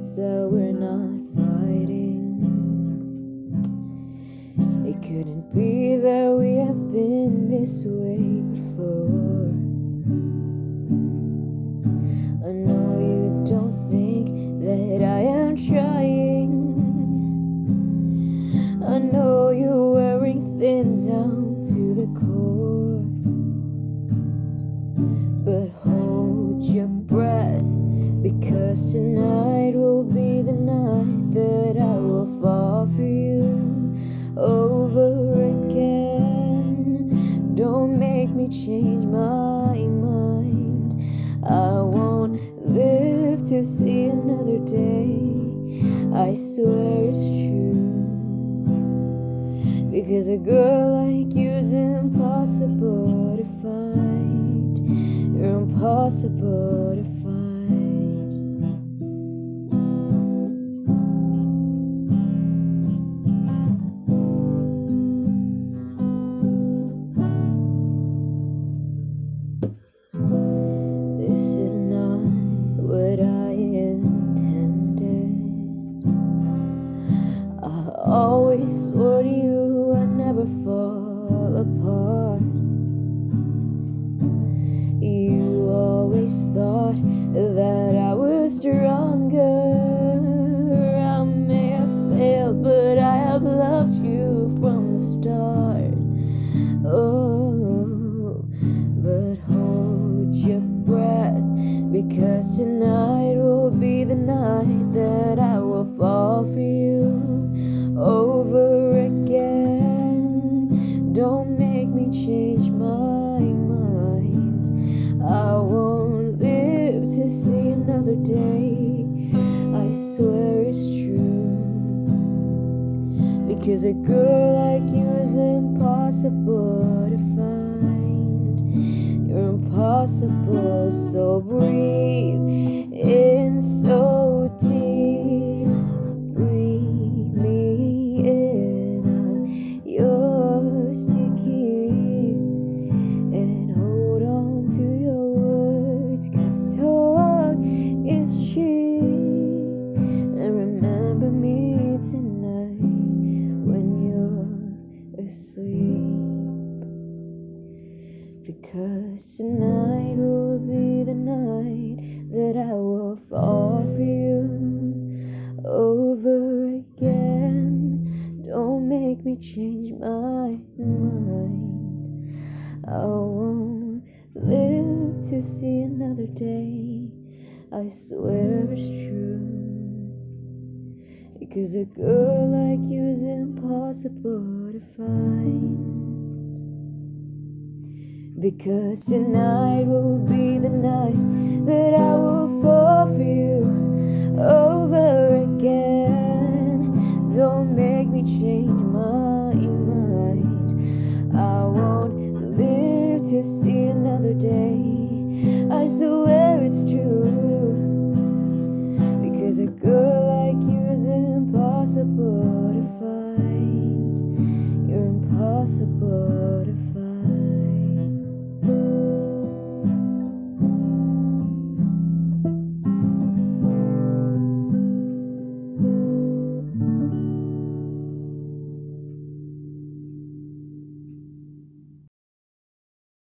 that we're not fighting. It couldn't be that we have been this way before. I know you don't think that I am trying. I know you're wearing thin down to the core, but hold your breath, because tonight will be the night that I will fall for you over again. Don't make me change my mind. I won't live to see another day. I swear it's true, because a girl like you's impossible to find. You're impossible to find. This is not what I intended. I always swore to you I'd never fall apart. You always thought that I was stronger. I may have failed, but I have loved you from the start. Oh, but hold your breath, because tonight will be the night that I will fall for you over again. Don't make me change my mind. I won't live to see another day. I swear it's true, because a girl like you is impossible to find. You're impossible, so breathe in so deep. Breathe me in, I'm yours to keep. And hold on to your words, 'cause talk is cheap. And remember me tonight when you're asleep, because tonight will be the night that I will fall for you over again. Don't make me change my mind. I won't live to see another day. I swear it's true, because a girl like you is impossible to find. Because tonight will be the night that I will fall for you over again. Don't make me change my mind. I won't live to see another day. I swear it's true, because a girl like you is impossible to find. You're impossible.